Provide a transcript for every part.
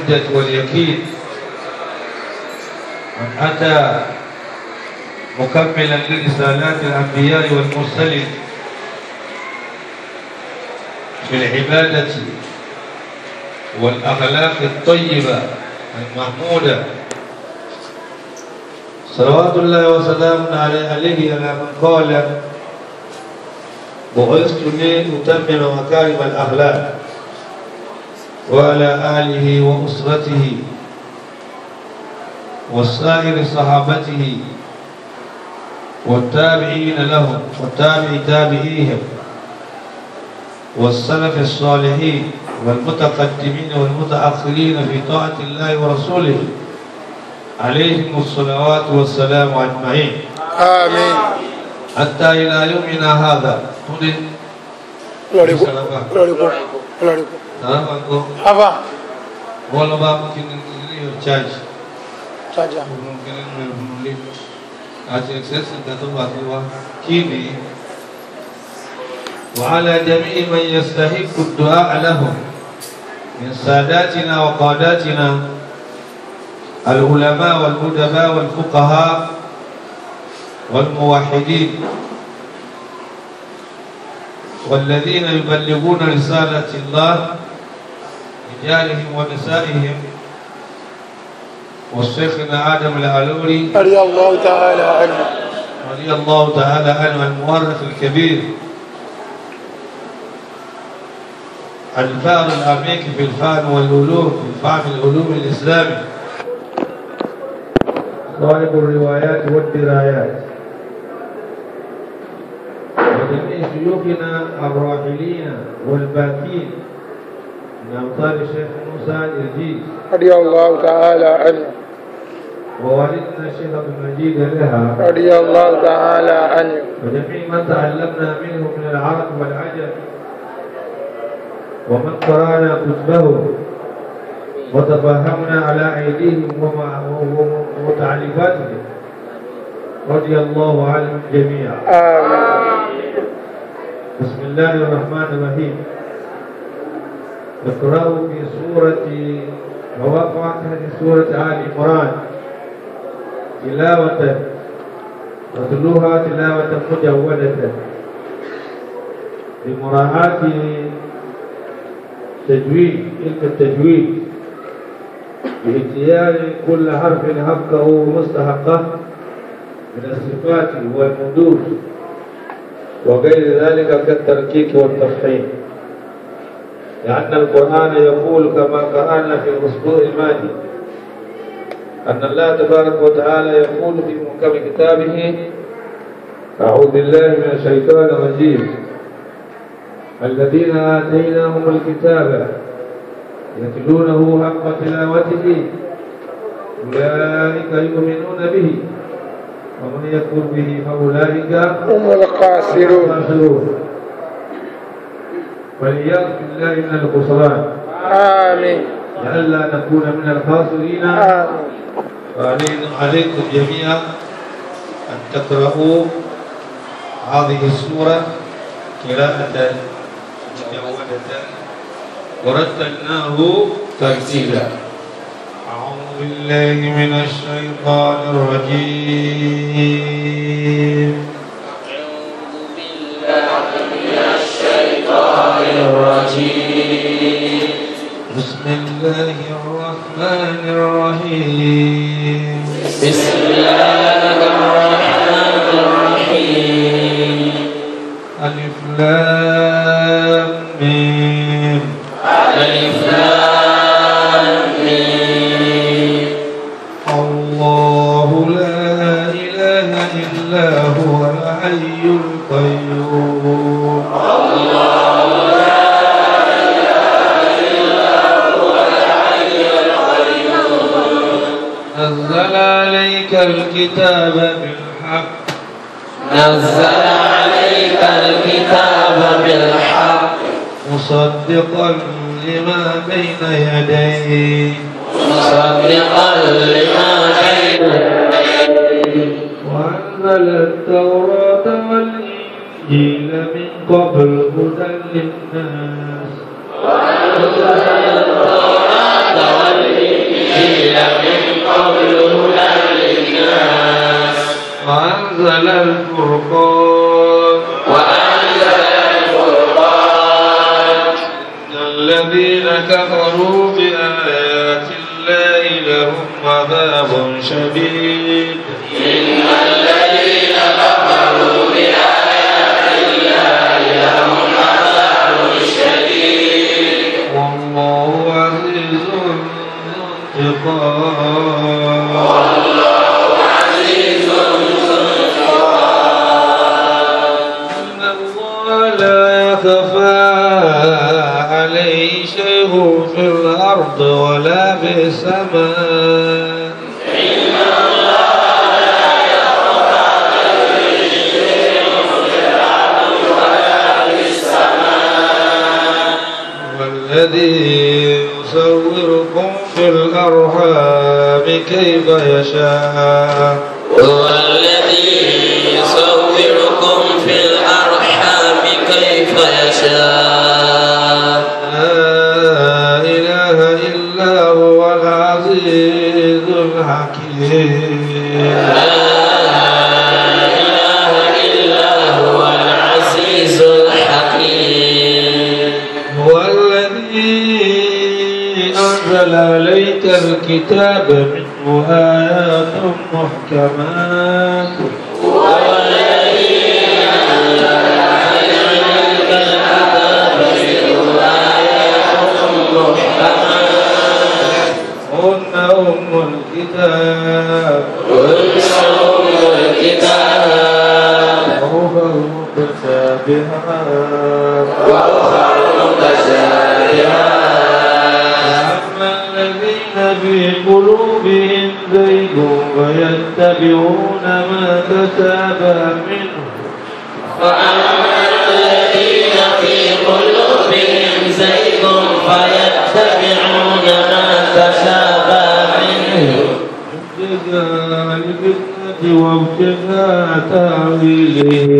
الحجة واليقين من أتى مكملا لرسالات الأنبياء والمرسلين في العبادة والأخلاق الطيبة المحمودة صلوات الله وسلامه عليه على من قال بعثت لأتمم مكارم الأخلاق وعلى آله وأسرته وسائر صحابته والتابعين لهم تابعيهم والسلف الصالحين والمتقدمين والمتأخرين في طاعة الله ورسوله عليهم الصلوات والسلام أجمعين آمين حتى إلى يومنا هذا. Apa? Wala ba mungkin ini charge? Saja. Mungkin ini akses datu bahwa kini وعلى جميع من يستحق الدعاء لهم من ساداتنا وقاداتنا العلماء والأدباء والفقهاء والموحدين والذين يبلغون رسالة الله رجالهم ونسائهم والشيخنا آدم العلوري رضي الله تعالى عنه المؤرخ الكبير الفار العميق في الفهم والعلوم في فهم العلوم الإسلامي صاحب الروايات والدرايات وجميع شيوخنا الراحلين والباكين من أمثال الشيخ موسى الإرجيز رضي الله تعالى عنه ووالدنا الشيخ عبد المجيد لها رضي الله تعالى عنه وجميع من تعلمنا منه من العرب والعجم ومن قرأنا كتبه وتفهمنا على أيديهم وتعليفاتهم رضي الله عنهم جميعا. آمين. بسم الله الرحمن الرحيم. اقرأوا في سورة سورة آل عمران تلاوة وتلوها تلاوة مجودة بمراعاة تجويد علم التجويد باختيار كل حرف حقه ومستحقه من الصفات والمدود وغير ذلك كالتركيك والتفحيم لأن القرآن يقول كما قرأنا في الأسبوع الماضي أن الله تبارك وتعالى يقول في محكم كتابه أعوذ بالله من الشيطان الرجيم الذين آتيناهم الكتاب يتلونه حق تلاوته أولئك يؤمنون به ومن يكفر به فأولئك هم الخاسرون والعياذ بالله من الخسران. آمين. لئلا نكون من الخاسرين. آمين. عليكم جميعا أن تقرأوا هذه السورة قراءة مجودة ورتلناه ترتيلا. أعوذ بالله من الشيطان الرجيم. أعوذ بالله من الشيطان الرجيم. بسم الله الرحمن الرحيم. بسم الله الرحمن الرحيم. ألف لام ميم. ألف لام ميم. الله لا إله إلا هو الحي القيوم. الله لا إله إلا هو الحي القيوم. نزل عليك الكتاب بالحق. نزل عليك الكتاب بالحق. مصدقا لما بين يديه. مصدقا لما بين يديه. وأنزل التوراة والإنجيل من قبل هدى للناس. وأنزل التوراة والإنجيل الفرقان وأنزل الفرقان إن الذين كفروا بآيات الله لهم عذاب شديد إن الذين كفروا بآيات الله لهم عذاب شديد والله عزيز ذو انتقام والله عزيز ذو انتقام إن الله لا يخفى عليه شيء في الأرض ولا في السماء إن الله لا يخفى عليه شيء في الأرض ولا في السماء والذي يصوركم في الأرحام كيف يشاء هو الذي يصوركم في الأرحام كيف يشاء لا إله إلا هو العزيز الحكيم لا إله إلا هو العزيز الحكيم هو الذي أنزل عليك الكتاب منه آيات محكمات هو الذي أنزل عليك الكتاب منه آيات محكمات هن أم الكتاب هن أم الكتاب وأخر متشابهات وأخر متشابهات فأما الذين في قلوبهم زيغ فيتبعون ما تشابه منه وأما الذين في قلوبهم زيغ فيتبعون ما تشابه منه ابتغاء الفتنة وابتغاء تأويله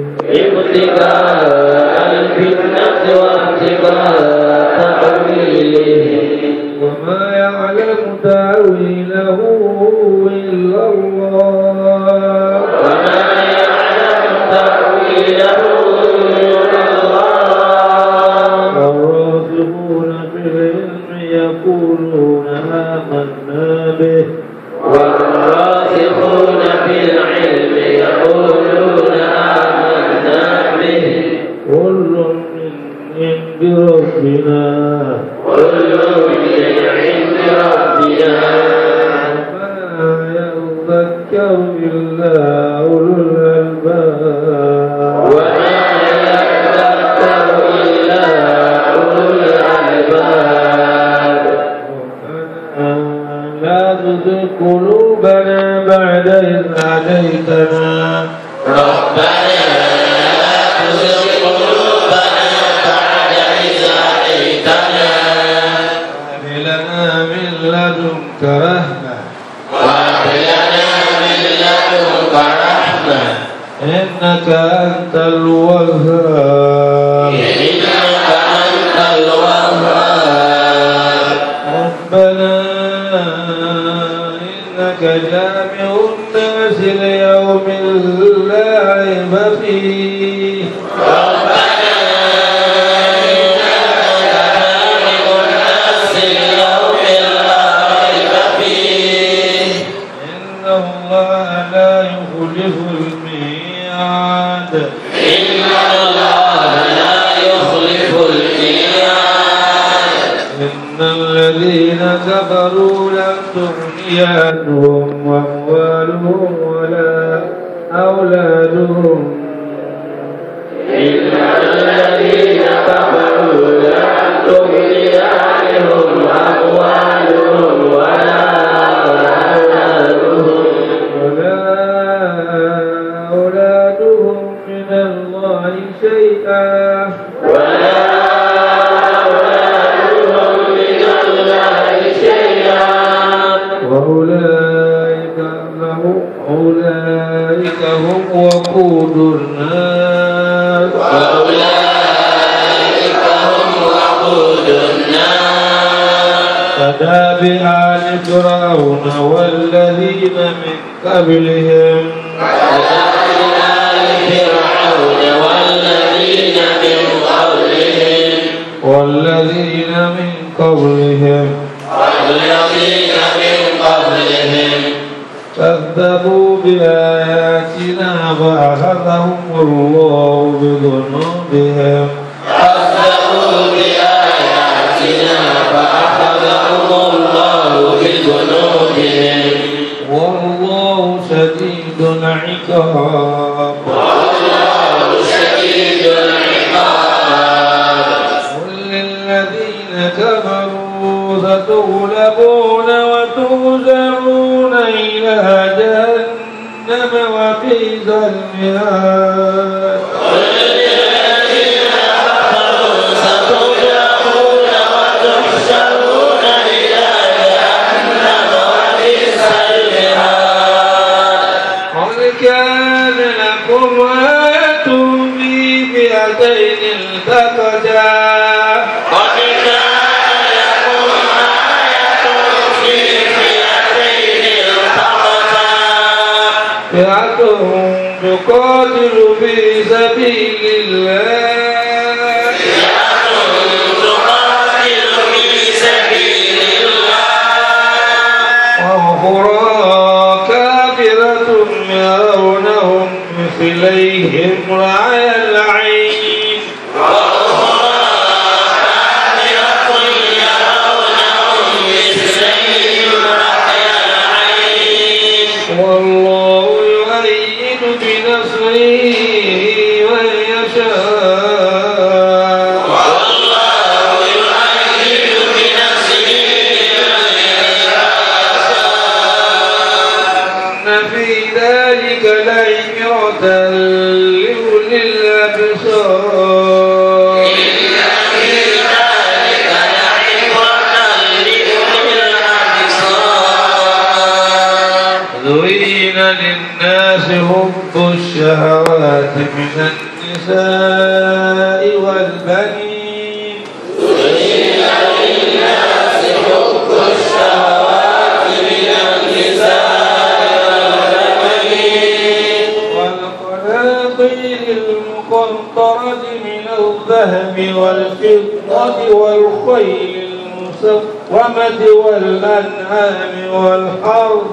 ابتغاء الفتنة وابتغاء تأويله وما يعلم تأويله إلا الله وما يعلم تأويله إلا الله والراسخون في العلم يقولون آمنا به والراسخون في العلم يقولون آمنا به كل من عند ربنا كل من عند ربنا وما يذكر إلا أولو الألباب وما يذكر إلا أولو الألباب لا تزغ قلوبنا بعد إذ هديتنا ربنا لا تزغ قلوبنا بعد إذ هديتنا وهب لنا من لدنك رحمة وهب لنا من لدنك رحمة إنك أنت الوهاب إنك أنت الوهاب ربنا إنك جامع الناس ليوم لا ريب فيه ربنا إنك جامع الناس ليوم لا ريب فيه إن الله لا يخلف الميعاد إن الله لا يخلف الميعاد إن الذين كفروا لن تغني عنهم أموالهم ولا أولادهم إن الذين كفروا لا تغني عنهم أموالهم ولا أولادهم من الله شيئا ولا أولادهم من الله شيئا وأولئك هم وقود النار وأولئك هم وقود النار كداب آل فرعون والذين من قبلهم كداب فرعون والذين من قبلهم كذبوا بآياتنا فأخذهم الله بذنوبهم والله شديد العقاب قل للذين كفروا ستغلبون وتهزمون إلى جهنم وبئس المهاد كان لكم آية في فئتين التقتا فئة تقاتل في سبيل الله وأخرى كافرة يرونهم مثليهم رأي العين والله يؤيد بنصره من يشاء إن في ذلك لعبرة لأولي الأبصار زين للناس حب الشهوات من النساء والبنين والقناطير المقنطرة من الذهب والفضة والخيل المسومة والأنعام والحرث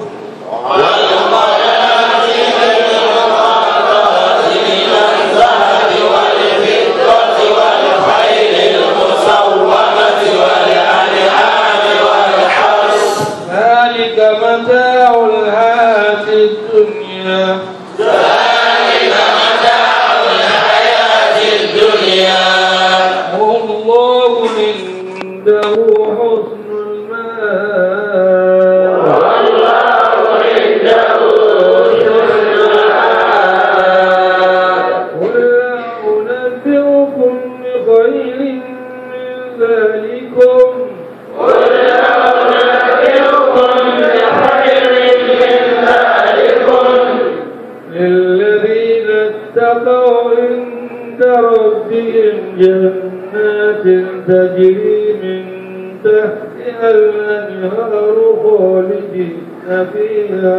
ذلك متاع الحياة الدنيا والله عنده حسن المآب قل أنبئكم بخير من ذلكم للذين اتقوا عند ربهم جنات تجري من تحتها الأنهار خالدين فيها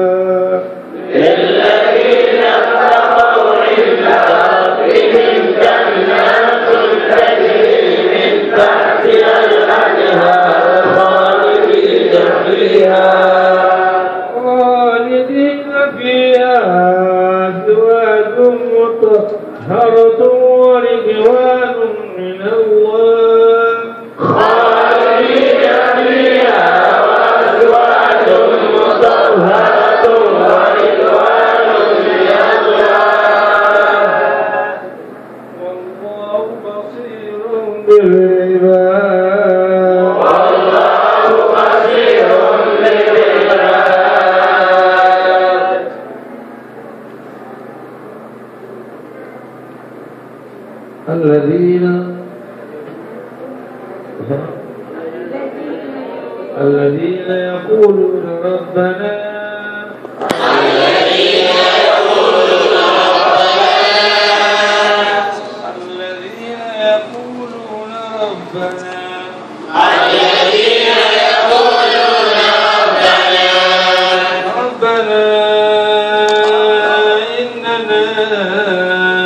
للذين اتقوا عند ربهم جنات تجري من تحتها الأنهار خالدين فيها أزواج مطهرة ورضوان من الله خالدين فيها وأزواج مطهرة ورضوان من الله والله بصير بالعباد والله بصير بالعباد الذين يقولون ربنا ربنا إننا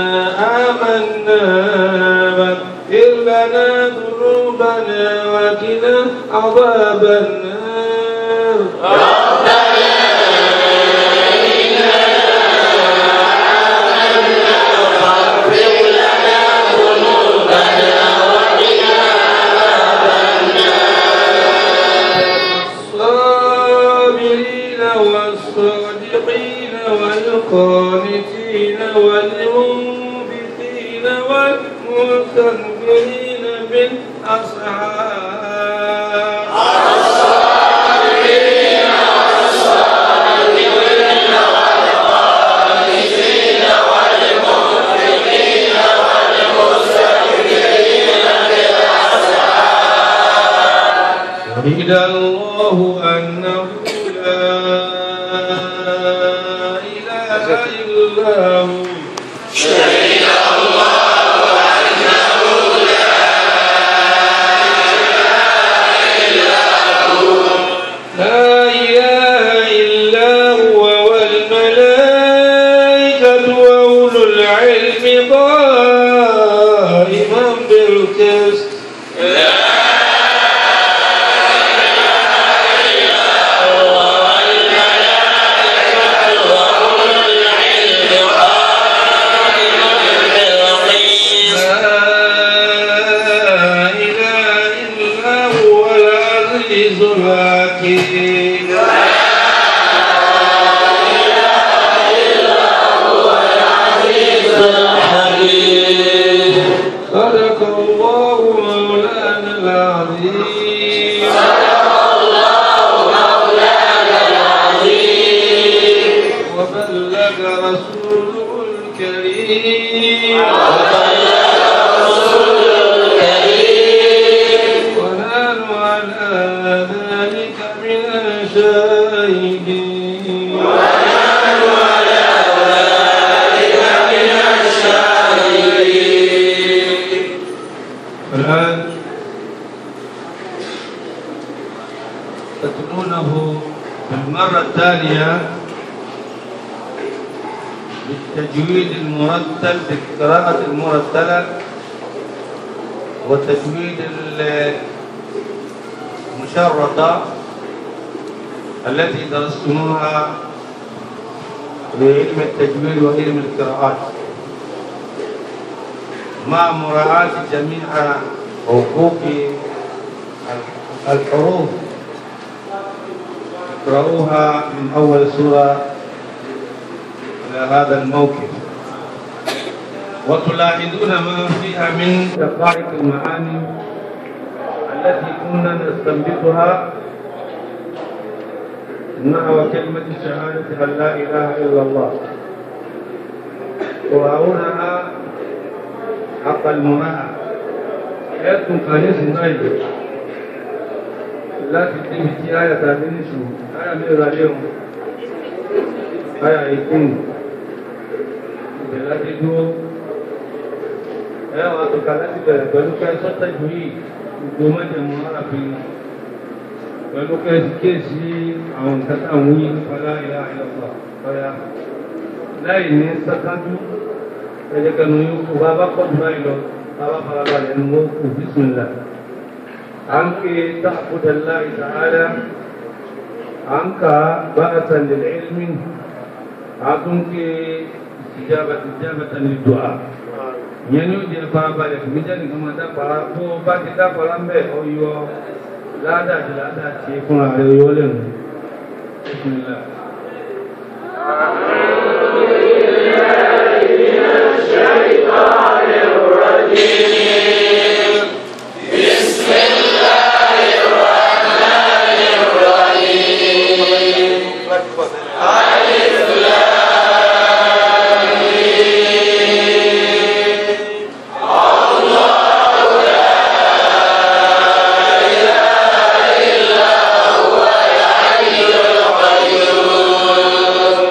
والصادقين والقانتين والمنفقين والمستغفرين بالأسحار الصابرين والصادقين والقانتين والمنفقين والمستغفرين بالأسحار شهد الله أنه لا إله إلا هو شهد الله أنه لا لا إله إلا هو والملائكة وأولو العلم قائما بالقسط صدق الله مولانا العظيم وبلغ رسوله الكريم ونحن على ذلك من الشاهدين الآن تتلونه بالمرة الثانية بالتجويد المرتل بالقراءة المرتلة والتجويد المشرطة التي درستموها بعلم التجويد وعلم القراءات مع مراعاة جميع حقوق الحروف. اقرأوها من أول سورة إلى هذا الموقف وتلاحظون ما فيها من دقائق المعاني التي كنا نستنبطها نحو كلمة شهادة أن لا إله إلا الله تراؤونها حق المراءة يأتون قانيس نايل لا تتبتي آية تابينشو آية ميرا اليوم آية 18 بلاتي دو آية واتكالاتي بلو كاي سوتا جوي دوما جمعنا في بلو كاي سكيسي أو نتاوي فلا إله إلا الله فلا لا إني سكانتو ẹjẹ́ kẹnu yóò bá bá kọ́ jùlọ ìlọ bá farabalẹ̀ ẹnu mọ́ kù bísmìlá a ń ké ta'budallaha ta'ala a ń ka ba'atan lil ilmi a tún ké ijabatan lid du'a yẹn ni ó jẹ́ farabalẹ̀ kò ní jẹ́ nìkan máa dápara bó bá ti dápara ń bẹ̀ ọyọ ládàjì ládàjì fúnra rẹ̀ yọ lẹ́nu bísmìlá. الشيطان الرجيم بسم الله الرحمن الرحيم ألف لام ميم الله لا إله إلا هو الحي القيوم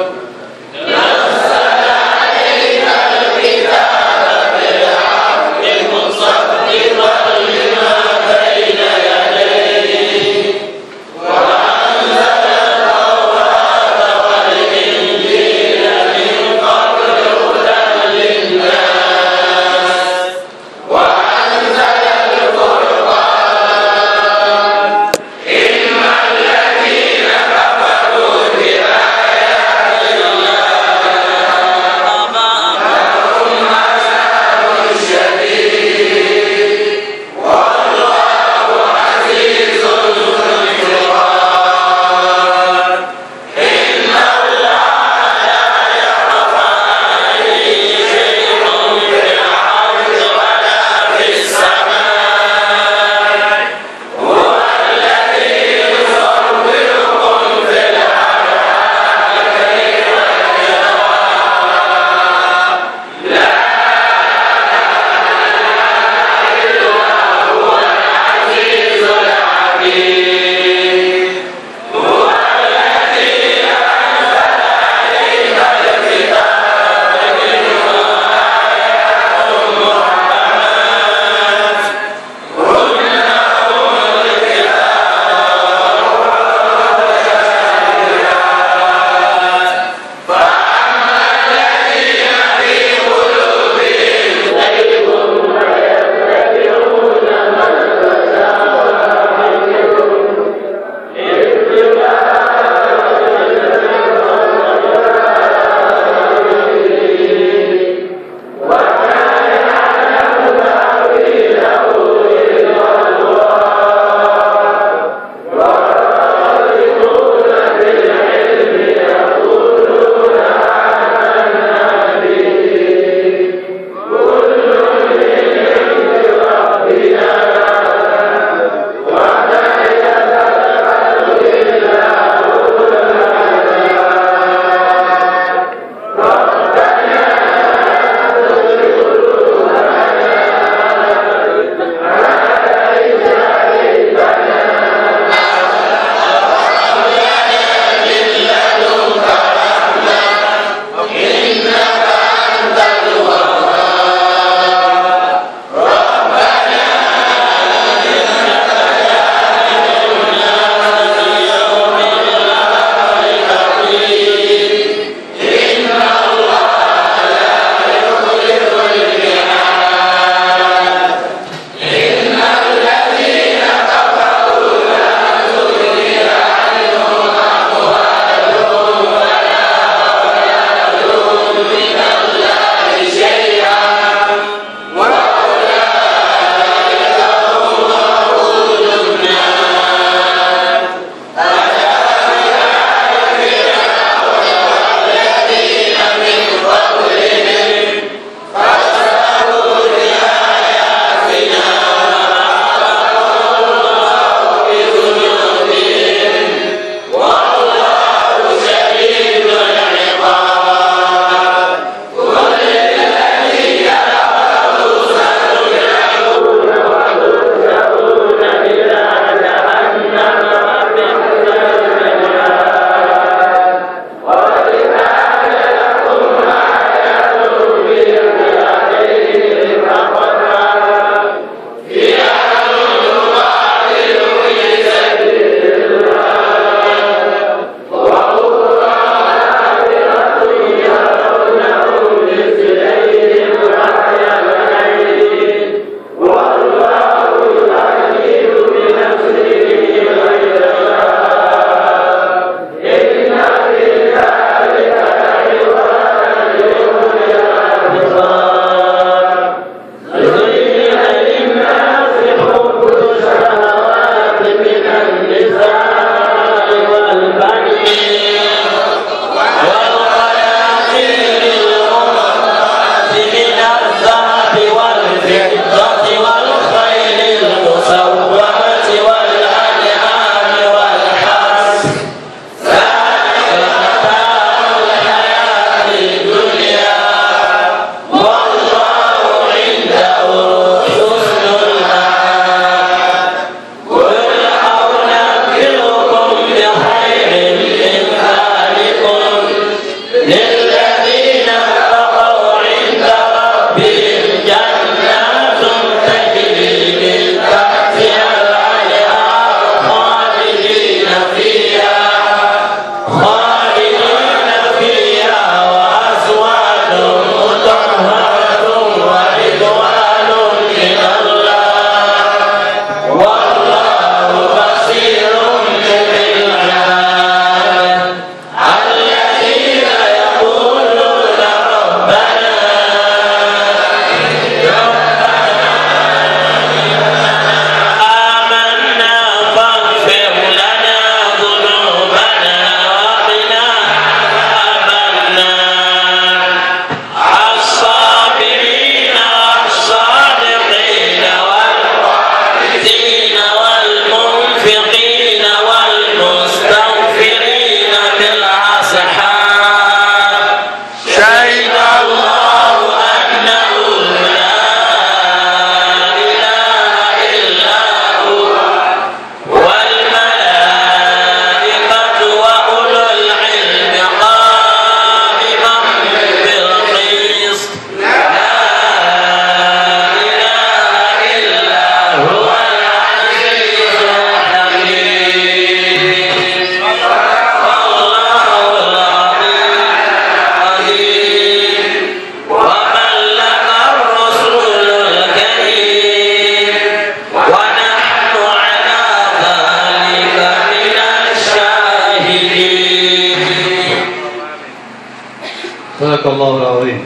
صدق الله العظيم.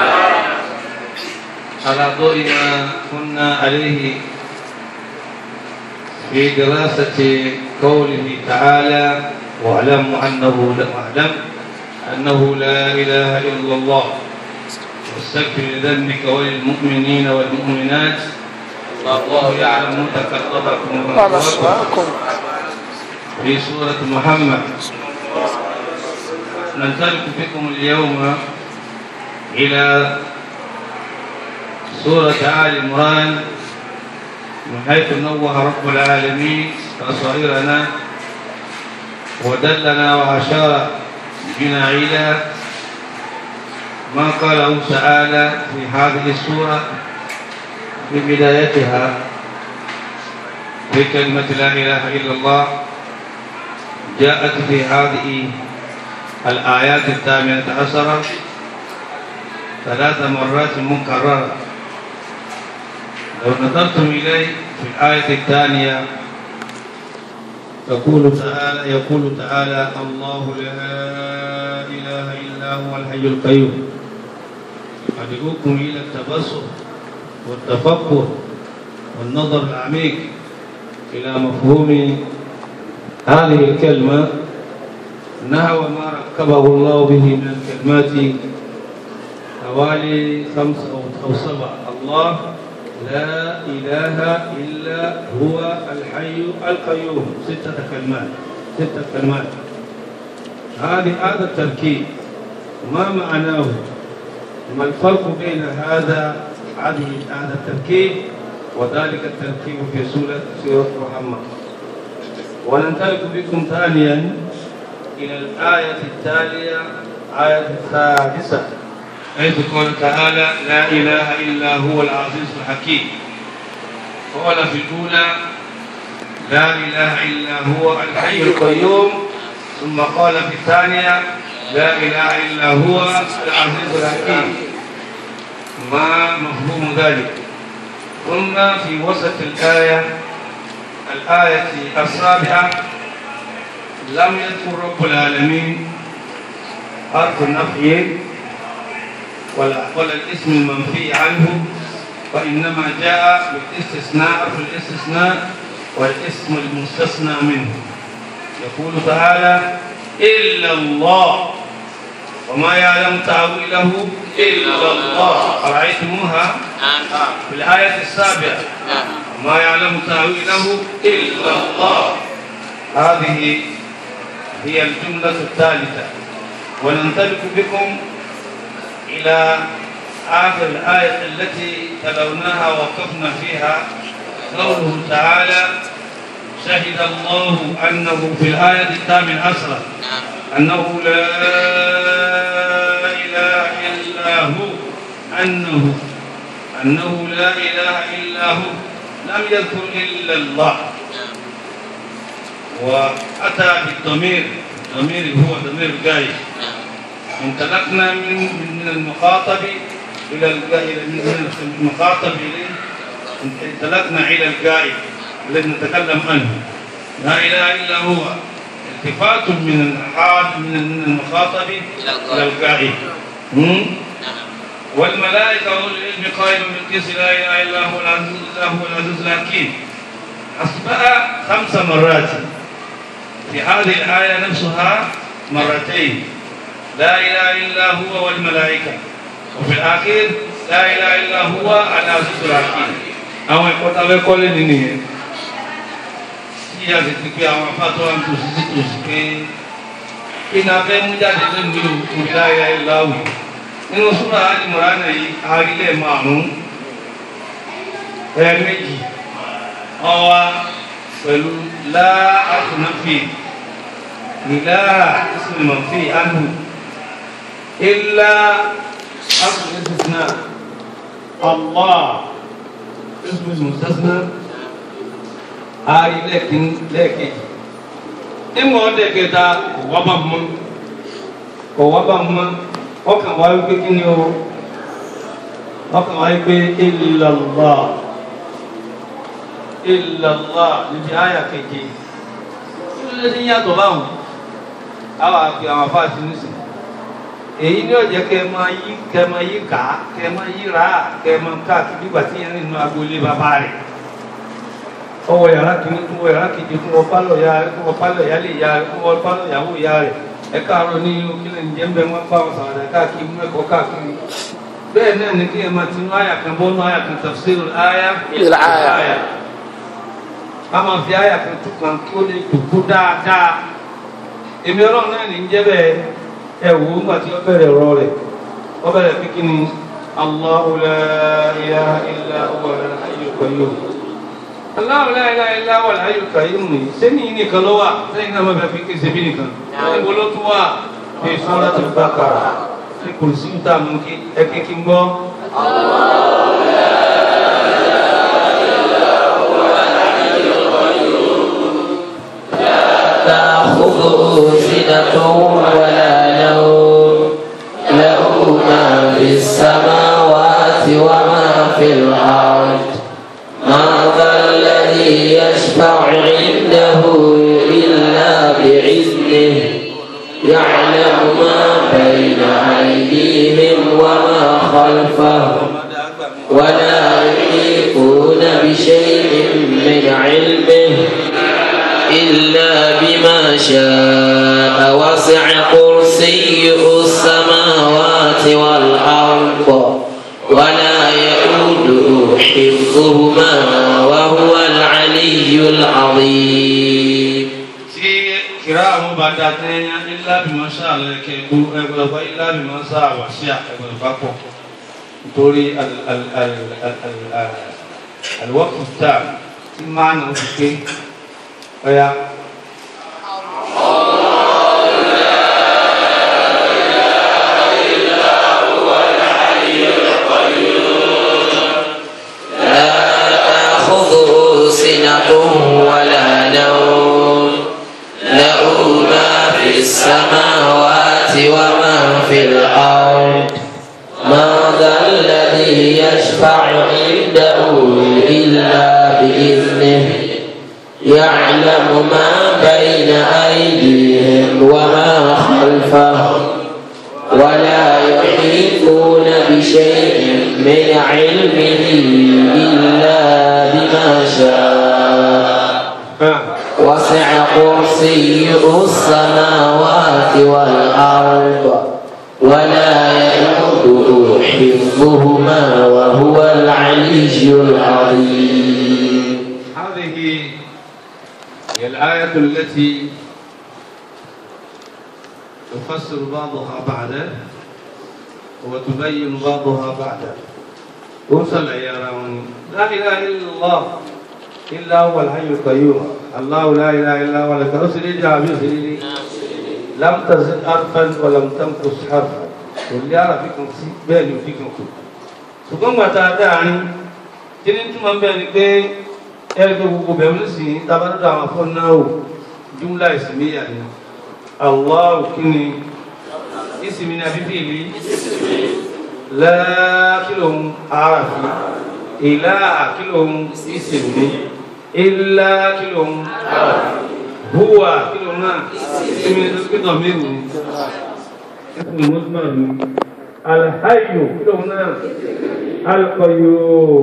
على ضوء ما كنا عليه في دراسة قوله تعالى واعلموا أنه لا إله إلا الله واستغفر لذنبك وللمؤمنين والمؤمنات والله يعلم متقلبكم ومثواكم في سورة محمد. ننطلق بكم اليوم إلى سورة آل عمران من حيث نوه رب العالمين بصائرنا ودلنا وأشار بنا إلى ما قاله تعالى في هذه السورة في بدايتها في كلمة لا إله إلا الله. جاءت في هذه الآيات 18 3 مرات مكررة. لو نظرتم إليه في الآية الثانية يقول تعالى الله لا إله إلا هو الحي القيوم. أدعوكم إلى التبصر والتفكر والنظر العميق إلى مفهوم هذه الكلمة نحو ما ركبه الله به من الكلمات حوالي 5 أو 7. الله لا إله إلا هو الحي القيوم 6 كلمات. هذا التركيب ما معناه؟ ما الفرق بين هذا التركيب وذلك التركيب في سورة محمد؟ وننطلق بكم ثانيا إلى الآية التالية آية 6 حيث قال تعالى لا إله إلا هو العزيز الحكيم. قال في الأولى لا إله إلا هو الحي القيوم، ثم قال في الثانية لا إله إلا هو العزيز الحكيم. ما مفهوم ذلك؟ ثم في وسط الآية 7 لم يذكر رب العالمين حرف النفي ولا الاسم المنفي عنه، وإنما جاء بالاستثناء في الاستثناء والاسم المستثنى منه. يقول تعالى إلا الله وما يعلم تأويله إلا الله. أرأيتموها في الآية 7 وما يعلم تأويله إلا الله. هذه هي الجملة الثالثة. وننطلق بكم إلى آخر الآية التي تلوناها ووقفنا فيها قوله تعالى شهد الله أنه في الآية 18 أنه لا إله إلا هو أنه لا إله إلا هو. لم يذكر إلا الله، وأتى بالضمير. الضمير هو ضمير غايب. انطلقنا من المخاطب إلى المخاطب انطلقنا إلى الغائب الذي نتكلم عنه. لا إله إلا هو التفات من المخاطب إلى الغائب. والملائكة أولو العلم قائما بالقسط لا إله إلا هو العزيز الحكيم. أصبح 5 مرات في هذه الآية نفسها مرتين. لا إله إلا هو والملائكة، وفي الأخير لا إله إلا هو العزيز الحكيم. أو يقول لي ìyá ti pé àwọn afáàtọ́ àmì tó sì tó sì pé iná fẹ́ mú jáde lẹ́nu ìlú ìlàyà ìlàwì nínú súnà Al-Imran yìí àrílẹ̀ 5 ẹ̀ẹ̀mejì ọwá pẹ̀lú láàfúnáfì ìlà ìsìnmọ̀fì ánù ilá àfúnáfìsìnà Allah ìsìnmọ̀sásínà àrílẹ̀kín lẹ́ẹ̀kejì nígbà ọdẹ kẹta kò wá bá mọ́ ọkàn wá wípé kí ni o ọkàn wá wípé illallah níbi àyà keje kí ló lé sí yàtọ̀ báwọn àwọn àfi àwọn afáàtì nísìn èyí ni ó jẹ́ kẹ́ máa yí ká kẹ́ máa yí ra kẹ́ máa káàkiri nígbà tí yẹn nínú agboolé bàbá rẹ̀ ọwọ́ yàrá kìíní fún yàrá kejì fún ọpá lọ́ọ̀yà fún ọpá lọ́ọ̀yà lè ya fún ọpá lọ́ọ̀yàwó ìyá rẹ̀ ẹ káàárọ̀ ní òkèlè ǹjẹ́ ń bẹ wọn bá wọn sàrẹ̀ káàkiri mú ẹ̀kọ́ káàkiri bẹ́ẹ̀ náà ni kí ẹ máa ti nú àyà kan bọ́ nú àyà kan tafsirul àyà àyà a máa fi àyà kan tún kan kí ó lè dòkó dáadáa èmi ọlọ́run náà ní ń jẹ́ bẹ́ẹ̀ ẹ wò ó ńgbà tí ó bẹ̀rẹ̀ ọ̀rọ̀ rẹ̀ ó bẹ̀rẹ̀ pé kí ni Allahu la ilaha illa huwa al-hayyul qayyum Allahu la ilaha illa huwa al-hayyul qayyum ni sẹ́ni yìí nìkan ló wà sẹ́yìn náà máa bẹ̀ fi kése bí nìkan níbo ló tún wà fi Suratul Baqara fi kùrùsí ń tà mú kí ẹ kí n gbọ́. تأخذه سنة ولا نوم له ما في السماوات وما في الأرض ما ذا الذي يشفع عنده إلا بإذنه يعلم ما بين أيديهم وما خلفهم ولا يحيطون بشيء من علمه إلا بما شاء وسع كرسيه السماوات والأرض ولا يؤوده حفظهما وهو العلي العظيم. كراء مباداتين إلا بما شاء الله إلا بما شاء وسع توري الوقت التام معنى في ويا لا تأخذه سنة ولا نوم له ما في السماوات وما في الأرض ما ذا الذي يشفع عنده إلا بإذنه يعلم ما بين أيديهم وما خلفهم ولا يحيطون بشيء من علمه إلا بما شاء وسع كرسيه السماوات والأرض ولا يئوده حفظهما وهو العلي العظيم. هذه هي الآية التي تفسر بعضها بعدا وتبين بعضها بعدا. وصل يا رامي لا إله إلا الله إلا هو الحي القيوم الله لا إله إلا هو الكرسي جابي لم تزد حرفا ولم تنقص حرفا واللي يرى فيكم بين فيكم كل سبحان وتعالى كنين تمام بينك ẹgbẹ́ gbogbo bẹ̀rù nísìnyí tábàdúrà àwọn afọ́náwò jumla ismiya ni Allahu kíni ismi ní abíbìlì láàkìlòhun àràfí ìlà àkìlòhun ismi ìlà àkìlòhun àràfí huwa àkìlòhun náà ismi ní lókítọ̀ mẹ́rin ismi mọ́túnmọ̀ alhayyu kílòhun náà alqayyum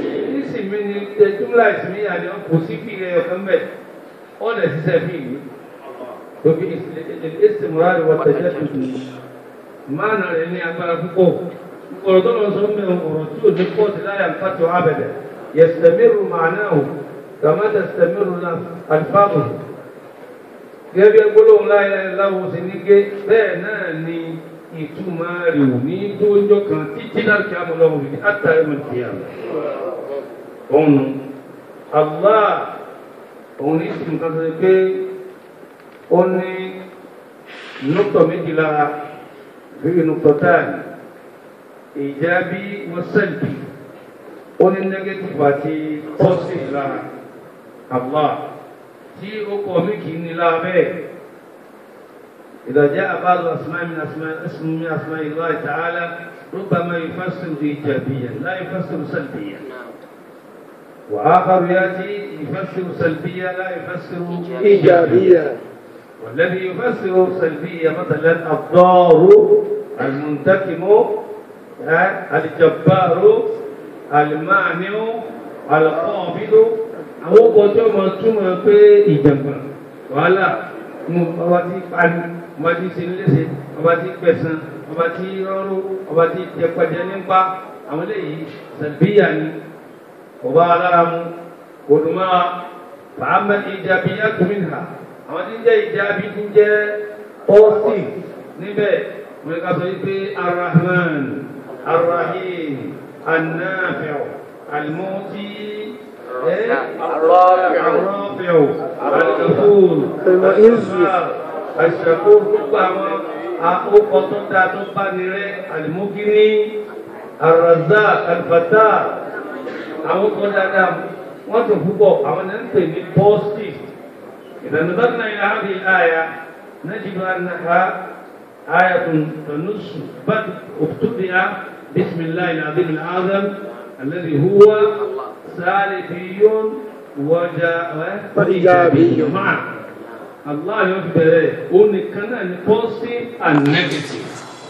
jumla ismiya ni kò sí fi rẹ̀ ọ̀kan bẹ́ẹ̀ ó lè ṣiṣẹ́ fi ìlú tóbi istimrar wa tajaddud máàna rẹ̀ ní agbára púpọ̀ ọ̀rọ̀ tó lọ sọ mẹ́rin ọ̀rọ̀ tí ò ní pọ̀ sí láyà ń pàtó abẹ̀dẹ̀ yastamiru ma'nahu kama tastamiru alfaazuhu gẹ́gẹ́ gbólóhùn la ilaha illallah sí ní gé bẹ́ẹ̀ náà ni ìtumọ̀ rẹ̀ ò ní tó ń jọ kan títí láti kí á mọ̀ lọ́wọ́ fi àtàrí mọ̀ kí á òun Allah òun ní sí nǹkan tó ṣe pé ó ní nùtọ̀ méjìlá fífi nùtọ̀ táàní ìjábí wọ́n sẹ́lbì ó ní negative àti positive lára Allah tí ó kọ̀ mí kì í ní lábẹ́ إذا جاء بعض الأسماء من أسماء الله تعالى ربما يفسر إيجابيا لا يفسر سلبيا وآخر يأتي يفسر سلبيا لا يفسر إيجابيا والذي يفسر سلبيا مثلا الضار al-muntakimu al-jabbaru al-mani'u al-qabidu àwọn ọkọ̀ tí ó mọ̀ túnmọ̀ pé ìjàngbọ̀n wàhálà ọba tí pani ọba tí ṣe léṣe ọba tí gbẹ̀san ọba tí rọrùn ọba tí jẹpẹjẹ nípa àwọn eléyìí sàbíyà ni ọba alára mu olùmọ̀ fàámẹ́ ìjàbíyà gómìnà àwọn tí ń jẹ́ ìjàbí tí ń jẹ́ pọ́ọ̀sì níbẹ̀ wọ́n ká sọ wípé arahman arahim anáfẹ́ alimọ́tì الرافع الغفور الشكور gbogbo àwọn àkókò tó dáa tó bá ní rẹ alimugini الرزاق الفتاح àwọn kan dáadáa wọ́n tó púpọ̀ àwọn náà ń pè ní positive إذا نظرنا إلى هذه الآية نجد أنها آية تنص بل ابتدأ بسم الله العظيم الأعظم الذي هو سالبي وإيجابي معا الله يخبر ونكنا positive and negative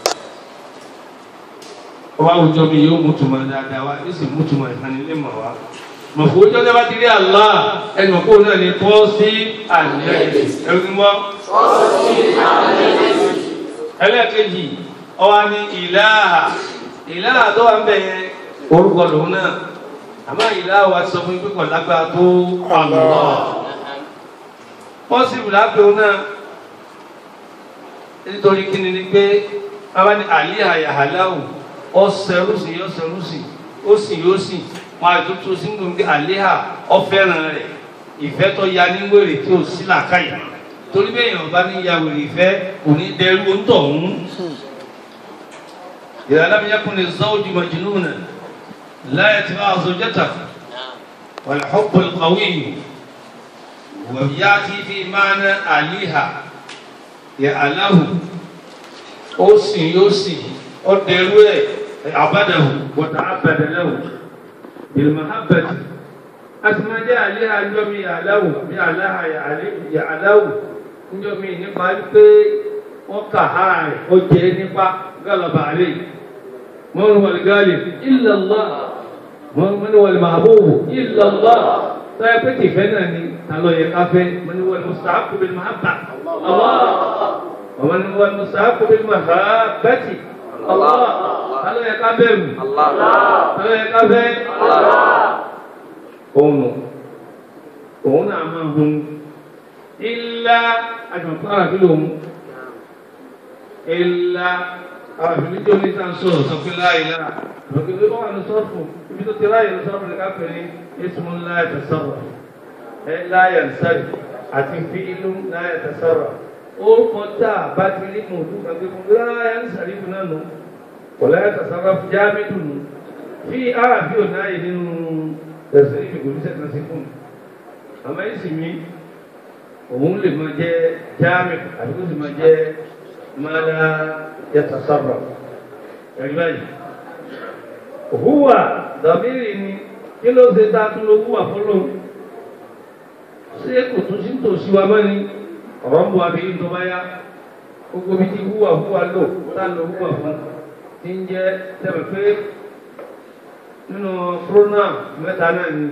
وأوجو بيوم متما دعوة اسم متما يخلي لما مفهوم جل وعلا الله إن مفهوم أن positive and negative أقول ما positive and negative ألا كذي أو أني إله ده أم بيه orúkọ lòun náà àmọ́ ìlà wa ti sọ fún pé kò lágbára tó Allah pọ́sibù lápẹ́ òun náà nítorí kí ni pé bàbá ní àlíhà yàhálàwù ọ̀sẹ̀rúsì yọ̀sẹ̀rúsì ó sì yóò sì wọn àtúntò sínú pé àlíhà ọ̀fẹ́ràn rẹ̀ ìfẹ́ tó ya ní wèrè tí ò sí làákàyè torí bẹ́ẹ̀ yàn bá ní ya wèrè ìfẹ́ kò ní dẹrú ó ń tọ̀ ọ̀hún ìdàlámi yẹkùn ní zawju majnuna لا يتبع زوجته والحب القوي ويأتي في معنى آلهة يأله أوسي أدلوه عبده وتعبد له بالمحبة أسمى جاء آلهة يومي يأله يأله يومي نبال وكهار وجه غلب عليه من هو الغالب إلا الله من هو المحبوب إلا الله فيبتي فناني قالوا يا كافي من هو المستحق بالمحبة الله ومن هو المستحق بالمحبة الله قالوا يا كافي الله قالوا يا كافي الله هم أمامهم إلا أجمع لهم إلا àwọn ìbí tí ó ní sáà ń sọ̀rọ̀ sọ pé láìlá ìrọ̀kẹ́lẹ́ bọ́ wà ní sọ́ọ̀fù ibi tó ti láyé ní sọ́ọ̀fù ní káfẹ́ ní ismu láyé tẹ̀sọ̀rọ̀ láyé nsáré àti fi inú láyé tẹ̀sọ̀rọ̀ ó kọjá bá ti rí mọ̀ọ́dún kàgbé fún láyé nsáré fún náà nù kò láyé tẹ̀sọ̀rọ̀ fún jámẹ́dù nù fi ààbí ò náyé nínú tẹ̀sọ̀ ibi kò ní sẹ́kàn sí fún àmọ́ ìsìnmi òun lè máa jẹ́ jámẹ́dù àbí kó sì máa jẹ́ ماذا يتصرف يعني هو ضميرني كيلو زيتات لو هو فلو سيكو تشنتو سيواماني رمبو ابي دوبايا gbogbo bí ti húwà lò tá lò húwà fún tí ń jẹ́ tẹ́bẹ̀ pé nínú pronoun mẹ́ta náà ni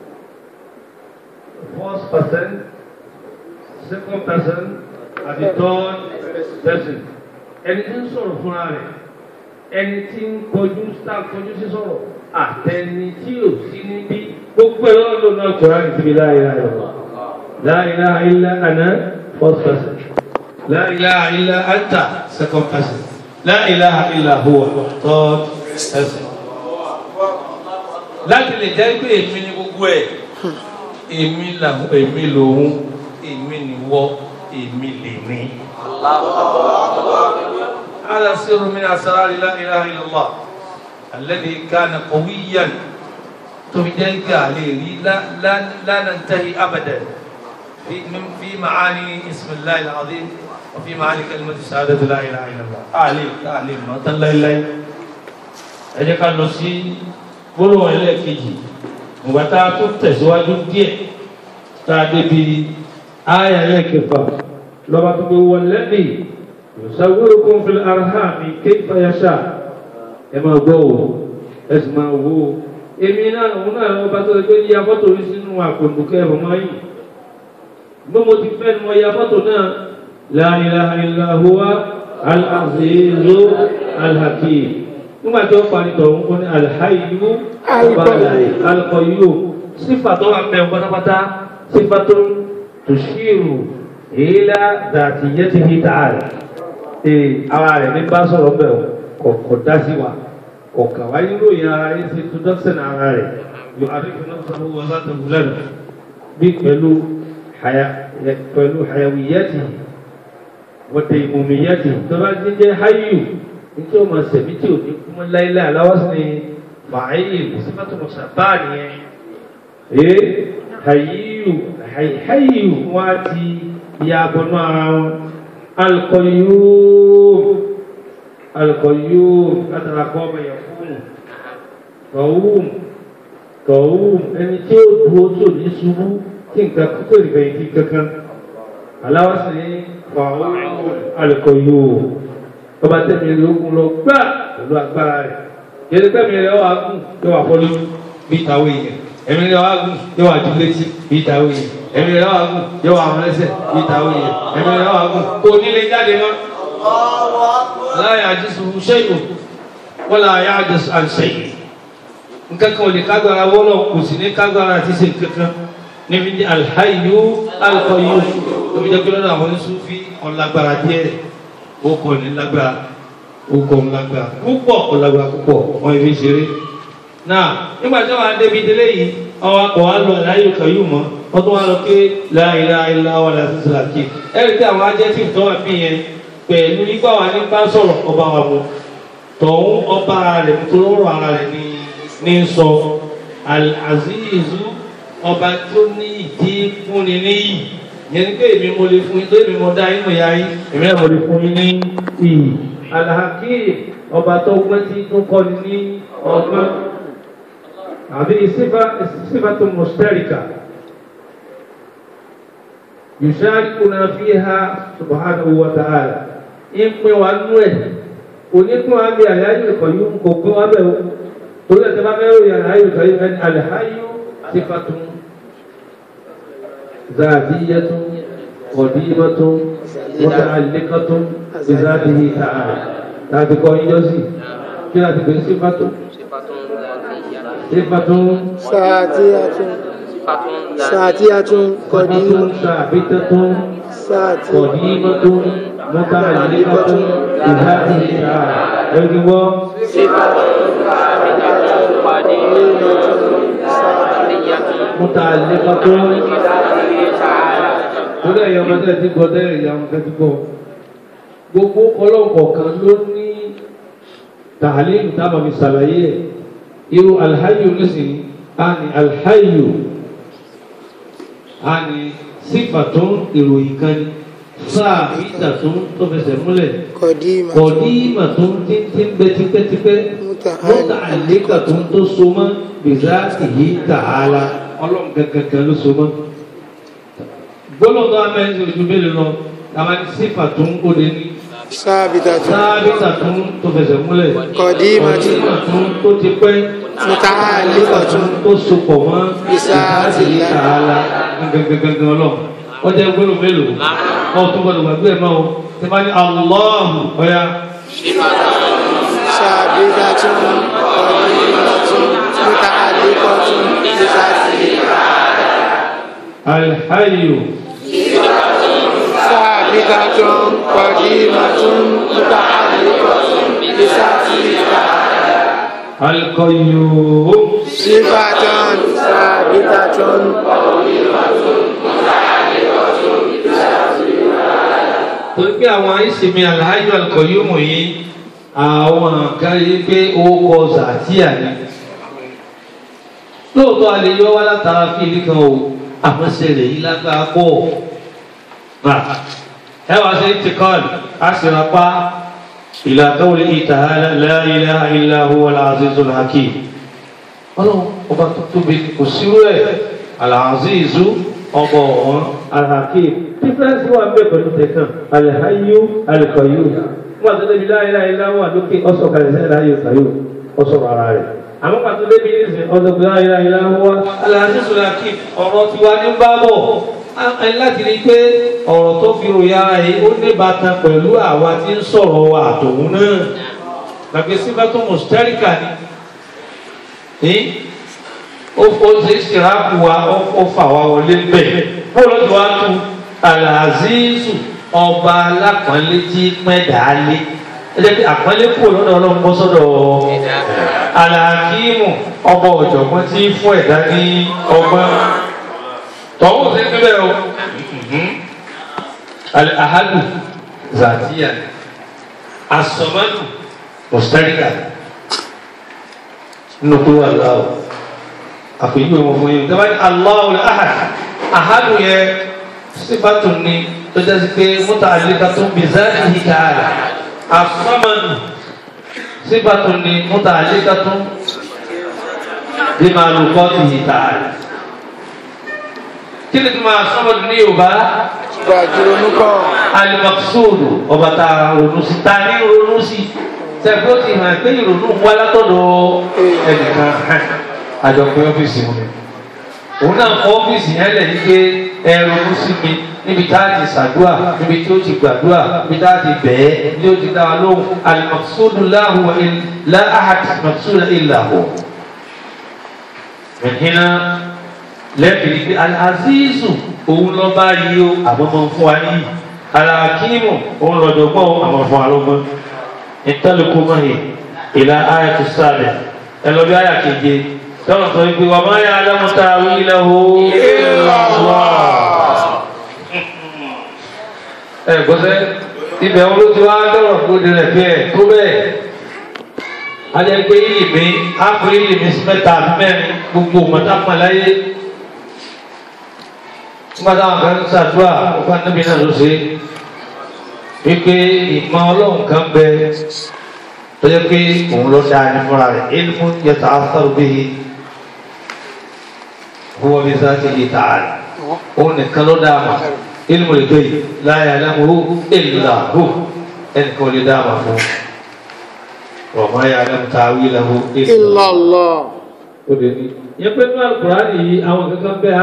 first person second person àti third person ẹni tí ń sọ̀rọ̀ fúnra rẹ̀ ẹni tí ń kọjú sí sọ̀rọ̀ àtẹni tí ò sí níbí gbogbo ẹ̀rọ ló náà kọ̀ọ̀rọ̀ àti ibi la ilaha illallah la ilaha illa ana first person la ilaha illa anta second person la ilaha illa huwa third person. láti lè jẹ́ pé èmi ni gbogbo ẹ̀ èmi lòun èmi nìwọ èmi lè ní. هذا سر من أسرار لا إله إلا الله الذي كان قويا تهديك عليه لا ننتهي أبدا في معاني اسم الله العظيم وفي معاني كلمة الشهادة لا إله إلا الله أعلم ما تلا إلا أجاك النسي قولوا إليك يجي مبتا تتسواج ديه تعدي بي آية لك لما تقول والذي يصوركم في الأرحام كيف يشاء إما هو اسمه هو إمينا هنا وبعدين يقول يا فتو يسنوا أكون كيف ما هي بموتفين ويا فتونا لا إله إلا هو العزيز الحكيم ثم توفاني تقول الحي القيوم صفة بتا صفة تشير إلى ذاتيته تعالى أولا من باسو ربه كداسيوا وكوايلو يا رئيس تدخسن أولا يعرف نفسه وذاته لنا بكلو حيويته وديموميته طبعا جنجي حي انتو ما سميتو كما لا اله على وزن فاعل صفه مشبهه حي واتي يا بنا القيوم اترى قوم يقوم قوم ẹni tí ó dúró tí ò ní ṣubú tí nǹkan kúkú ìgbẹ̀yìn tí kankan aláwọ̀sí ní fàáwọ̀ alùkọ̀yò ọba tẹ́mi lókun lọ gbá pẹ̀lú agbára rẹ̀ yẹ́nì pẹ́mi rẹ̀ wà gùn yóò wà fọ́lú bí ìtàwé yẹn ẹ̀mí rẹ̀ wà gùn yóò wà jù létí bí ìtàwé yẹn ẹ̀mí rẹ̀ wà gùn yóò wà àwọn ẹsẹ̀ bí ìtàwé yẹn ẹ̀mí rẹ̀ wà gùn kò nílé jáde mọ́ láyé àjísù ṣẹ́yìn wọ́n láyé àjísù àṣẹyìn nǹkan kan ò lè kágbára wọ́lọ̀ kò sì ní kágbára àti ṣe kankan níbi ní alhayu alqayyum tóbi jẹ́ pé lọ́dọ̀ àwọn Sufi ọ̀làgbára díẹ̀ ó kọ̀ ní lágbára ó kọ̀ ní lágbára púpọ̀ ọ̀làgbára púpọ̀ wọ́n ibi ṣeré. náà nígbà tí wọ́n á débi délé yìí àwọn akọ̀ wa lọ alhayu qayyum mọ́ wọ́n tún wá lọ pé la ilaha illa huwa al-azizul hakim ẹ̀rí tí àwọn adjective tó wà bí yẹn pẹ̀lú nígbà wà ní bá sọ̀rọ̀ ọba wa mọ́ tọ̀hún ọba rẹ̀ tó lọ́rọ̀ ara rẹ̀ ní sọ al-azizu ọba tó ní ìdí fúnni níyì yẹn ni pé èmi mo lè fún yín tó èmi mo dá yín mo ya yín èmi náà mo lè fún yín ní iyì al-hakim ọba tó gbọ́n tí tó kọ́ ni ní ọgbọ́n àbí sífàtò mustarika yusharikuna fiha subhanahu wa ta'ala ìpín wa nú ẹ̀ oníkún wa bí àyájú ìkọ̀yún kò gbọ́ wa bẹ̀ torí ẹ̀ tẹ́ bá fẹ́ ròyìn àyájú ìkọ̀yún ẹni alhayu sífàtò ذاتية قديمة متعلقة بذاته تعالى تابي كون يوسي كلا تبين صفة ساتية قديمة ثابتة قديمة متعلقة بذاته تعالى يجب صفة ثابتة قديمة متعلقة torí ẹ̀yọ́ ọmọdé ti gbọ́ dẹ́rẹ̀ ìyá ọmọdé ti gbọ́ gbogbo ọlọ́pọ̀ kan ló ní tàhálílù tábà fi ṣàlàyé ẹ̀ irú alhayu nísìnyí a ní alhayu a ní sífàtún ìròyìn kan ní sáà ìtàtún tó fẹsẹ̀ múlẹ̀ kọ̀dímàtún tí ń bẹ tipẹ́tipẹ́ muta'alliqatun tó so mọ́ bizatihi ta'ala ọlọ́run kankan ló so mọ́ gbọ́lọ́dọ̀ amẹ́sẹ̀ ojú mélòó lọ àwọn sífàtún ó lé ní sábìtàtún tó fẹsẹ̀ múlẹ̀ kọ̀dímàtún tó ti pẹ́ muta'alliqatun tó sopọ̀ mọ́ bizatihi ta'ala gangan ọlọ́run ọjọ́ gbọ́lọ́ mélòó ọ̀tún gbọ́dọ̀ gbàgbé ẹ̀ máa o tí wọ́n ní Allahu ọ̀yà ثابتة قديمة متعلقة بذاته الحي ثابتة قديمة متعلقة بذاته القيوم صفة ثابتة قديمة متعلقة بذاته torí pé àwọn ìsinmi alhayu alqayyum yìí àwọn kan rí pé ó kọ zàtíà ní lóòótọ́ a lè yọ wá látara fíìlì kan o àmọ́sẹ̀lẹ̀ yìí lágbára pọ̀ ẹ wá sí ìtìkọ́ọ̀lù a sì rapá ila qawlihi ta'ala la ilaha illa huwa al-azizul hakim ọlọ́run ọba tó tóbi kò sírú ẹ̀ al-azizu ọba ọ̀hún Al-Hakim. Difference wà ń bẹ pẹ̀lú tẹ̀kan Al-Hayyu Al-Qayyum. Wọ́n àti débi la ilaha illa huwa lókè ọ̀sọ̀ kalẹ̀ sẹ́yìn láyé Qayyum ọ̀sọ̀ ara rẹ̀. Àmọ́ pàtó débi ní ìsìn ọ̀sọ̀ la ilaha illa huwa Al-Aziz Al-Hakim ọ̀rọ̀ tiwa ní bábọ̀. Láti rí i pé ọ̀rọ̀ tó fi ròyìn ara yìí ó ní bàtà pẹ̀lú àwa tí ń sọ̀rọ̀ wa àtòun náà. Gbàgbé sífàtò mustarika ni. Ó ṣe ìṣìrákù wa ó fà wá wọlé bẹ́ẹ̀. Bóòlù tó wá tu Al-Azizu ọba alápọ̀nlé tí mẹ́dàálé. Ẹ jẹ́ pé àpọ́nlé kúrò lọ́dọ̀ Ọlọ́run bọ́ sọ́dọ̀ Al-Hakimu ọba ọ̀jọ̀gbọ́n tí fún ẹ̀dá ní ọgbọ́n. Tọ́wọ́ ṣe ń bẹ̀rẹ̀ o. Al-Ahadu Zatiya. As-Samadu Mustarika. Nínú kúrò aláwọ̀. Àpèjúwe wọn fún yín. Tẹ́wọ́n ní Allahul Ahad. Ahadu yẹ sífàtù ni tó jẹ́ sí pé muta'alliqatun bi zatihi ta'ala. As-Samadu sífàtù ni muta'alliqatun bi makhluqatihi ta'ala. Kí ni tí máa Samadu ní Yorùbá? Gbàjúronú kan. Al-Maqsudu ọba tá a ronú sí. Ta ní ronú sí? Sẹ́gbó ti hàn pé ìrònú wá látọ̀dọ̀ ẹnìkan. Àjọpín ọ́fíìsì wọn. Òun náà fọ ọ́fíìsì yẹn lẹ̀ ní pé ẹ ronú sí mi níbi tá a ti ṣàdúrà, níbi tí ó ti gbàdúrà, níbi tá a ti bẹ̀ẹ́, ní ó ti dá wa lóhùn. Al-Maqsudu lahu wa la ahad maqsuda illa hu. Mẹ̀hínà lẹ́bìrì pé Al-Azizu òun lọ bá yí o àmọ́mọ́ fún wa níyì. Al-Hakimu òun lọ́jọ́ gbọ́ àmọ́ fún wa lọ́gbọ́n. Ìtàlùkù mọ́hì ìlà ayatu sábẹ̀. Ẹ lọ bí àyà keje. Tọ́lọ̀ sọ wípé wa ma ya'lamu ta'wilahu illa Allah. Ẹ gbọ́sẹ̀ ibẹ̀ wọn ló ti wá dọ̀rọ̀ gbòdì rẹ̀ bí ẹ̀ tó bẹ́ẹ̀. A jẹ́ pé ìlìmí á pé ìlìmí sí mẹ́ta àbí mẹ́rin gbogbo mọ̀tàpọ̀ láyé. Nígbà táwọn kan ń ṣàdúrà ọgbà níbi náà ló ṣe wípé ìmọ̀ Ọlọ́run kan bẹ tó yẹ pé òun ló dáa ní fúnra rẹ̀ ilmun yata'atharu bihi huwa bi dhatihi ta'ala òun nìkan ló dáa mà ilmu lè tó yìí la ya'lamuhu illa hu ẹnìkan lè dáa mà fún wa ma ya'lamu ta'wilahu illa Allah. Ó dé ní. Yẹ pé ní Al-Qur'ani yìí àwọn kankan bẹ́ẹ̀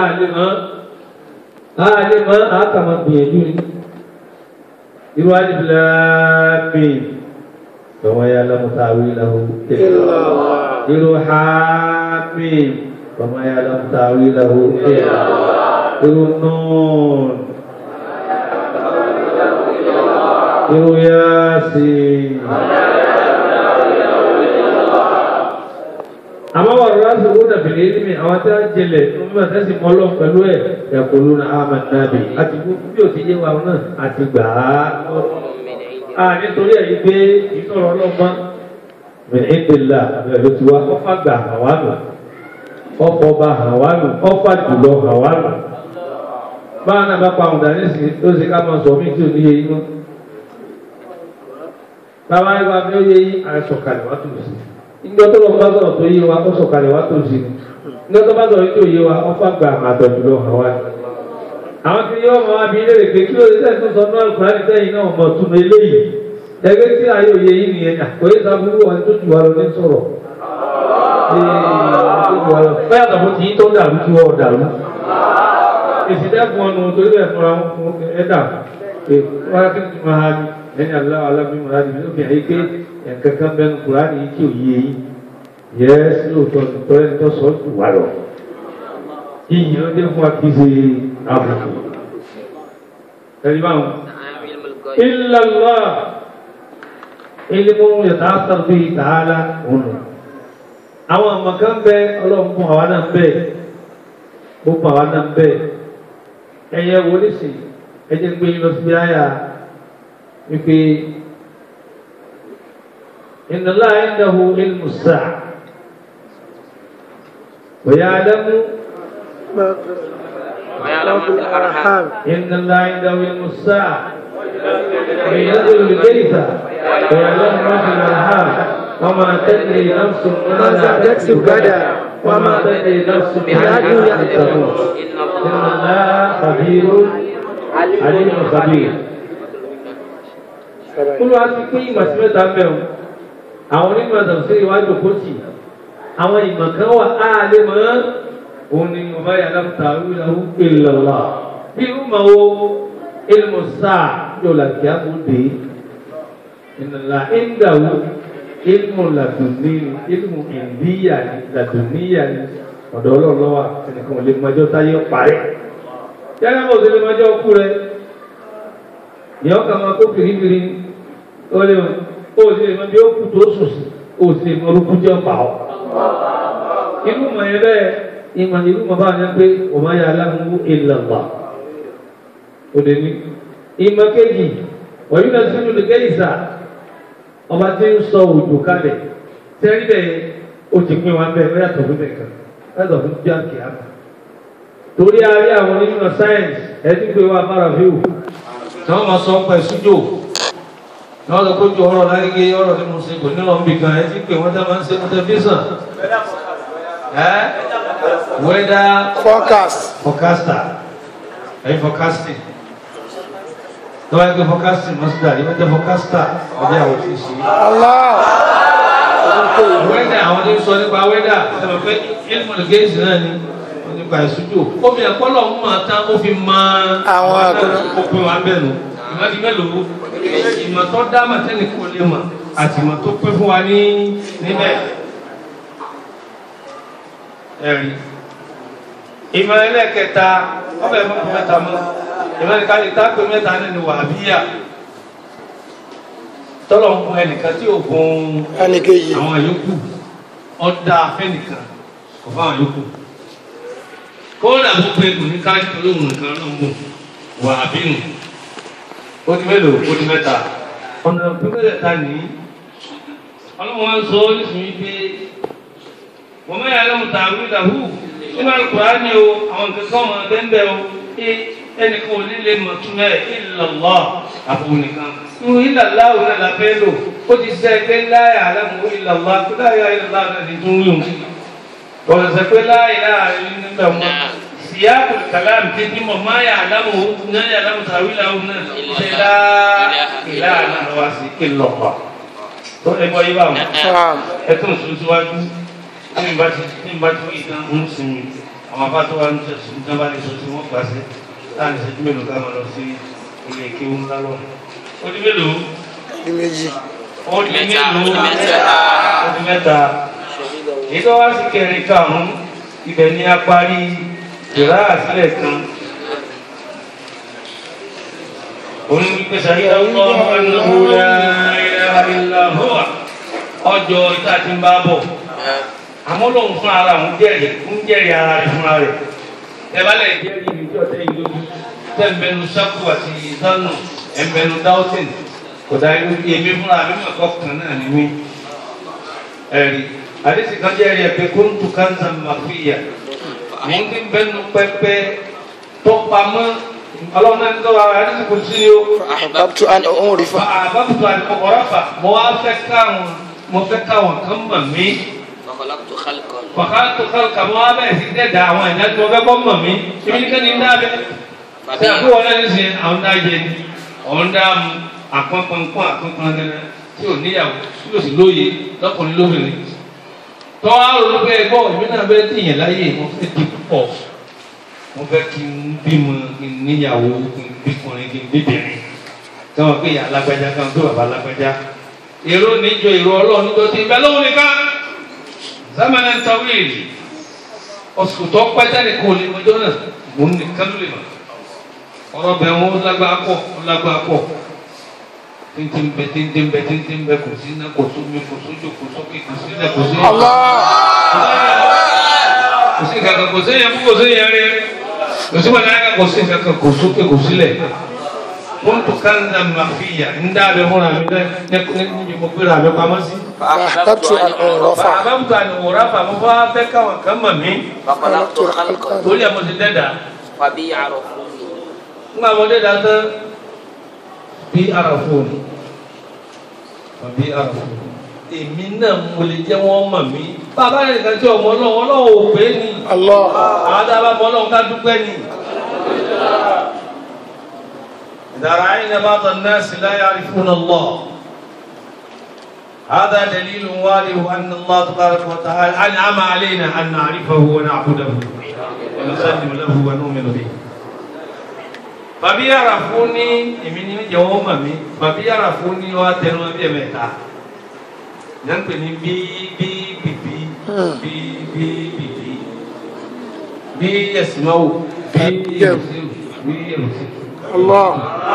àlè mọ́ àkàmọ́ gbìyànjú ni. Irú Alif Lam Mim wa ma ya'lamu ta'wilahu illa Allah. Irú Hamim wa ma ya'lamu ta'wilahu illa Allah. Irú Nun. Irú Yasin. Àmọ́ wà rásì owó dàbí lèmi àwọn tí a jẹlẹ̀ ọmọ àtẹ́sí mọ́lọ́ pẹ̀lú ẹ̀ yaquluna amanna bi àti bí ó ti yé wa náà àti gbà á. Nítorí ẹ̀yí pé ìtọ̀rọ̀ ọlọ́mọ min indillah ló ti wá ọ̀fà gbà hàwánù ọ̀fọ̀ bá hàwánù ọ̀fà jùlọ hàwánù. Báwa náà bá pa àwọn dání sí ló ṣe ká máa sọ mí tí ò ní yé yín mọ́. Báwa yẹn wá bí ó yé yín àìsọ̀kalẹ̀ wá tó lù sí. Ìjọ tó lọ bá sọ̀rọ̀ tó yé wa ó sọ̀kalẹ̀ wá tó sí. Ìjọ tó bá sọ̀rọ̀ tó yé wa ọ̀fà gbà àtọ̀jùlọ hàwánù. Àwọn tí yóò máa bí ilé rẹ̀ pé kí ló dé tẹ̀sán sọ náà Al-Qur'ani tẹ́yìn náà mọ̀ tún eléyìí. Ẹgbẹ́ tí ayé òye yìí nìyẹn àkóyè sábúrú wọn tó jù wá lọ ní sọ̀rọ̀. Bẹ́ẹ̀ àtàwọn tí yín tó dàrú tí wọ́n dàrú. Èsì dẹ́kun ọ̀nà torí bẹ́ẹ̀ fúnra wọn fún ẹ̀dà. Wọ́n á kí n máa ní ẹni aláwọ̀ alábìmọ̀ láti fi lóbi àyè pé ẹ̀ǹkankan bẹ́ẹ̀ Kùránì yìí tí ò yé yìí. Yẹ́ lóòótọ́ nítorí ẹni tó sọ jù wá lọ. Yíyí ló dé fún wa kí ṣe àbùkù. Ẹni báwọn. Illa Allah. Ilmu yata'athar bihi ta'ala òun. Àwọn ọmọ kan bẹ Ọlọ́run fún àwa náà bẹ gbogbo àwa náà bẹ ẹyẹ wo ní sìn ẹjẹ gbé yín lọ sí àyà wípé inna Allaha indahu ilmu as-sa'a wa ya'lamu الأرحام إن الله عنده علم الساعة وينزل الغيث ويعلم ما في الأرحام وما تدري نفس ماذا تكسب غدا وما تدري نفس بأي أرض تموت إن الله khabirun alimun khabir. Olúwa ti pín ìmọ̀ sí mẹ́ta mẹ́rin. Àwọn onímọ̀ àtàwọn ìwájú kò tì. Àwọn ìmọ̀ kan wà á lè mọ̀ òun ni ọba yàrá ta wíwáwú ìlọ̀lá. Bí irú màá wo ilmu sáà yóò làkì àbúdé. Ìnàlá ìdáwó ilmu làdùnní ilmu ìndíyà làdùnníyà ni ọ̀dọ̀ ọlọ́run lọ́wọ́ ẹnìkan ò lè mọjọ́ táyé parí. Yàrá bò sí lè mọjọ́ kú rẹ̀. Ìyá ọkà máa kó kirikiri ó lè mọ ó sì lè mọ bí ó kú tó sùn sí ó sì lè mọ orúkú jẹ́ ọ̀pá ọ́. Irú mọ̀ yẹn bẹ́ẹ̀ ìmọ̀ irú mọ̀ bá yẹn pé ọmọ yà aláwọ̀ ìlànà òde ní. Ìmọ̀ kejì wọ̀nyí náà sínú lùkẹ́ ìsà ọba tí ń sọ òjò kalẹ̀ tẹ́rí bẹ́ẹ̀ ó ti pín wa bẹ́ẹ̀ yàtọ̀ fún bẹ́ẹ̀ kan yàtọ̀ fún jáǹkì àná. Torí ayé àwọn onímọ̀ sáyẹ̀nsì ẹni pé wà fara fíwò náà máa sọ pẹ̀ sójò náà lọ kójú ọ̀rọ̀ lágége ọ̀rọ̀ tí mo ṣe kò nílò níbi kan ẹ ti pè wọ́n tẹ́ máa ń ṣe mo tẹlifíṣàn weather forecaster ẹ̀yin forecasting tó wáyé pé forecasting must die ìwọ́n tẹ́ forecaster ọdẹ àwọn tí ì ṣe. weather àwọn tí ń sọ nípa weather ṣe mọ̀ pé ilmọ̀ gẹ̀ẹ́sì náà ni nípa ìṣújò omi ẹ̀kọ́lọ̀ ń máa tán ó fi máa àwọn òpin wa bẹ̀rù ìmọ̀dí mélòó ìmọ̀ tó dá màtẹ́nì kò lè mọ̀ àti ìmọ̀ tó pín fún wa níbẹ̀ ẹ̀rí ìmọ̀ ẹlẹ́kẹta ọbẹ̀ mọ́kù mẹ́ta mọ́ ìmọ̀ ẹ̀ka lè tá pé mẹ́ta nínú wàhábíyà tọ́lọ̀ ń gun ẹnìkan tí ò gun àwọn yòókù ọ̀dà afẹ́nìkan kò fáwọn yòókù kóòdà gbogbo ẹkùn ní káàkiri olóhùn nǹkan ọlọ́mọ wà àbínú ó di mélòó ó di mẹ́ta ọ̀nà pípẹ́lẹ̀ ta ní ọlọ́mọ wọn sọ nísìnyí pé wọ́n mẹ́rin alẹ́mùtà àwídàhù nínú Al-Qur'ani o àwọn kẹsàn ọmọ bẹ́ẹ̀ o ẹnìkan ò ní lè mọ̀ tún ẹ̀ illallah àbò nìkan irú illallah òun náà la fẹ́ lò ó ti sẹ́ pé láyà alẹ́mù illallah tó láyà illallah náà ti tún rí òun kọ̀ọ̀sẹ̀ sẹ́ pé láyà nígbà wọn síyáàpù kàlámù títí mọ̀ máa yà àlámù náà yà àlámù tàwílà òun náà ṣe láìlà náà wá sí illallah tó ẹgbọ́ yí bá wọn ẹtún síwájú ní ìbá tí ìtàn ń sinmi àwọn afá tó wá ń tẹ̀sùn tí wọ́n bá lè sọ tí wọ́n pàṣẹ láàrin ìṣẹ́jú mélòó ká máa lọ sí ilé ìkéwú ńlá lọ. Ó di mélòó? Ó di méjì. Ó di mélòó? Ó di mẹ́ta. Èyí tó wá sí kẹrin karùn-ún ibẹ̀ ni a parí ìrá àsílẹ̀ kan. Oní wípé ṣàyíká ọkọ̀ ọ̀nàmú la ilaha illa huwa ọjọ́ ìta ti ń bá bọ̀. Àmọ́ lóun fún ara òun jẹ́rìí ara rẹ̀ fúnra rẹ̀. Ẹ bá lẹ̀ jẹ́rìí ibi tí ọ̀tẹ́ yìí lójú. Tẹ́ǹbẹ̀nu sákù àti ìdánù ẹ̀ǹbẹ̀nu dáwọ́tìn. Kò dá inú bí èmi fúnra mi mọ̀ kọ́kàn náà ni mí. Ẹ̀rí. Àdéhùn kan jẹ́rìí ẹ̀ pé kuntu kanzan makhfiya. Mo ń dín bẹ́nu pẹ́pẹ́ tó pamọ́. Ọlọ́run náà ń tọ́ ara àdéhùn kò sí o. Ahbabtu an u'rifa. Ahbabtu an u'rafa. Mo wá fẹ́ káwọn kan mọ̀ mí. Fàkàtù kálukà mọ́ abẹ́ sí dẹ́dà àwọn ẹ̀dá tí wọ́n fẹ́ kọ́ mọ̀ mí. Ibi ní kẹ́ni ń dábẹ́. Ṣé àbí wọn náà ń sin àwọn dá jẹ ni? Ọ̀hún dá mu àpọ́npọ́npọ́n gẹ́gẹ́ tí ò níyàwó tí ò sì lóye lọ́kùnrin lóbìnrin. Tọ́wá ronú pé ẹgbọ́ ìbí náà bẹ́ẹ̀ tìyàn láyé mo fẹ́ di púpọ̀. Mo fẹ́ kí n bímọ kí n níyàwó kí n bíkùnrin kí n bíbìnrin. Káwọn pé ìyá alágbájá káwọn pé bàbá alágbájá. Èrò níjọ èrò ọlọ́run níjọ ti bẹ́ lóhun nìkan. Zamana tawili ọsùtọ pẹtẹlẹ kò lè mọjọ náà mò ń nìkan ló lè mọ ọ̀rọ̀ bẹ wọn lágbá pọ̀ tíntín bẹ kò sí iná kò sómi kò sójò kò sókè kò sí ilẹ̀ kò sí kò sí kankan kò sí yẹn kò sí yẹn rẹ kò sí wọn náà kò sí kankan kò sókè kò sílẹ̀ kuntu kanzan makhfiya nda be hona mi ne mo gbéra mi pamọ́ sí. Ahbabtu an u'rafa. Ahbabtu an u'rafa mo fa fẹ́ káwọn kan mọ̀ mí. Torí ẹ̀ mo ti dẹ́dà. Fabi arafuni. Ngbà mo dẹ́dà tán bí arafuni. Fabi arafuni. Èmi náà mo lè jẹ́ wọ́n mọ̀ mí. Bàbá rẹ̀ nìkan tí ọmọ náà ọlọ́wọ́ ò pé ni. Allah. Àwọn tá a bá mọ ọlọ́run ká dúpẹ́ ni. إذا رأينا بعض الناس لا يعرفون الله هذا دليل واضح أن الله تبارك وتعالى أنعم علينا أن نعرفه ونعبده ونسلم له ونؤمن به. فبي يعرفوني إمني يوم فبي يعرفوني واتنوا بمتا ننتني بي يسمعوا بي يبصروا الله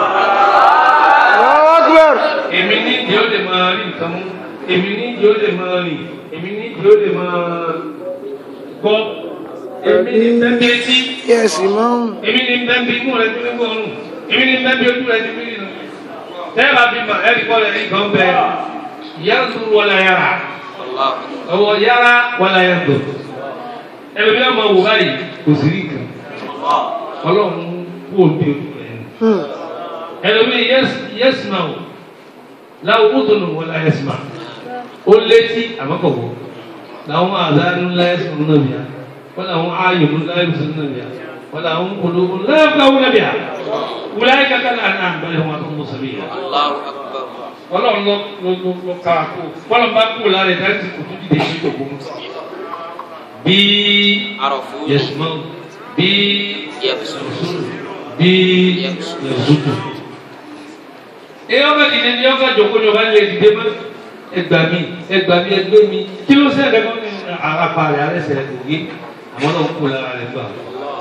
أكبر. إمني جود ماري كم إمني جود ماري إمني جود مار كم إمني تبتي Yes, Imam. إمني تبتي مو لازم يكونوا إمني تبتي مو لازم يكونوا ترى بما أريد أقول لك هم ينظر ولا يرى هو يرى ولا ينظر ẹlòmíràn máa wò báyìí kò sí rí kan ọlọ́run kú òbí ojú ẹ̀ ẹlòmíràn yẹ́sìmá o láwọn mọ́tònù wọn la yẹ́sìmá ó létí àmọ́kọ̀wọ́ làwọn àdánù ńlá yẹ́sìmá náà bìá wọ́n làwọn ayòmù ńlá yẹ́sìmá náà bìá wọ́n làwọn kòlóbù ńlá yẹ́sìmá náà bìá wọ́n láyé kankan náà náà bẹ̀rẹ̀ wọn tó ń sọ bí yà. ọlọ́run ló ká kó wọ́n bá kú lára ẹ̀ dájú kò tó dìde sí ìdòkó bí yẹsùmọ́ bí yẹsùn bí yẹsùn. Eyọ́ká dìde ní ọkà jòkójò bá lè dìde mọ́ ẹgbẹ́ mi kí ló ṣe ẹ̀dẹ́gbọ́n ní àpá rẹ̀ alẹ́sẹ̀ rẹ̀ kò gé àwọn náà ń kó lára rẹ̀ gbà.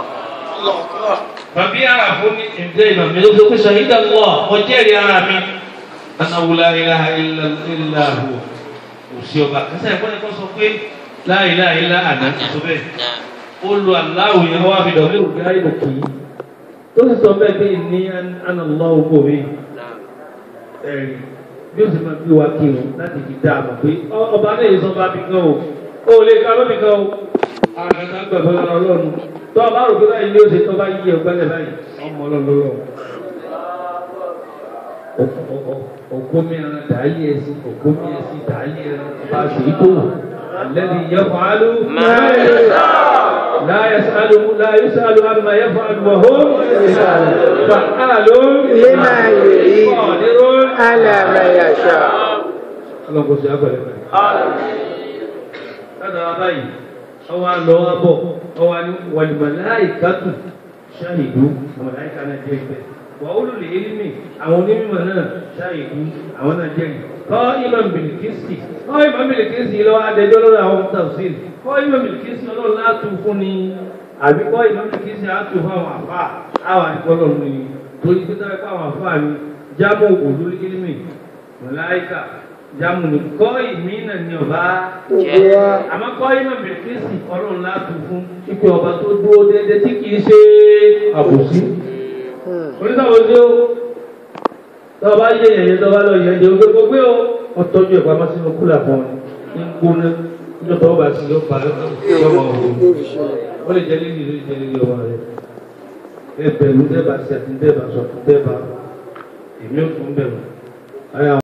Bàbí ara fún mi ìdẹ́ ìmàmí ló sọ pé ṣàhídà Allah ọjẹ́rìí ara mi annahu la ilaha illa huwa òsì ọba kẹsàn-án ẹ̀kọ́ ẹ̀kọ́ sọ pé la ilaha illa ana sọ bẹ́ẹ̀ ó lo aláwò yẹn wá fi dọ̀bí òkè ayé kì í tó sì sọ bẹ́ẹ̀ pé ní anallahu kò rí ẹ̀rí bí ó sì máa gbé wa kírun láti fi dá a mọ̀ pé ọba náà yìí sọ bá mi kan o ó lè ka lómi kan o àgbàdo gbẹ̀fọ́ lọ́rọ̀ ọlọ́run tó ọba rò pé báyìí ní oṣù tó bá yí ọgbẹ́lẹ̀ báyìí ọmọ ọlọ́run lọ́rọ̀ òkúmi ẹran dàáyé ẹsìn òkúmi ẹsìn dàáyé ẹran bá a ṣe é tó الذي يفعل ما يشاء لا يسأل عما يفعل وهو فعال لما يريد قادر على ما يشاء. الله kò sí agbẹ̀rẹ̀ bẹ̀rẹ̀. Láti ara báyìí, ọwọ́ lọ abọ̀, ọwọ́ ni wal-malaikatu shahidu, màláíkà náà jẹ́ ìgbẹ́. Wa ulul ilmi, àwọn onímọ̀ náà shahidu, àwọn náà jẹ́ ìgbẹ́. Qa'iman bil qisti, qa'iman bil qisti lọ́wọ́ adẹjọ́ lọ́rọ̀ àwọn tafsir. Qa'iman bil qisti ọlọ́run látú fún ni, àbí qa'iman bil qisti látú fún àwọn àfáà, àwọn àdìpọ́lọ̀ ni, torí pé táwọn ẹ̀kọ́ àwọn àfáà ni, jámù ulul ilmi, màláíkà, jámù ni kọ́ ìmínà ni ọba jẹ́. Àmọ́ qa'iman bil qisti ọlọ́run látú fún ipò ọba tó dúró déédéé tí kìí ṣe àbòsí. Oníṣàwòsí ó tọ́ba yẹ yẹ̀yẹ́ tọ́ba lọ yẹ̀ jẹ́ gbogbo pé ó tọ́jú ẹ̀ pamọ́ sínú kúlà fún ọ ní gbóná níjọ́ tọ́wọ́ bá sí yọ parí ọmọ òun ó lè jẹ́ lílì lórí jẹ́ lílì ọmọ rẹ̀ ẹ bẹ̀rù dẹ́ba sí àti dẹ́ba sọ fún dẹ́ba èmi ò tún bẹ̀rù.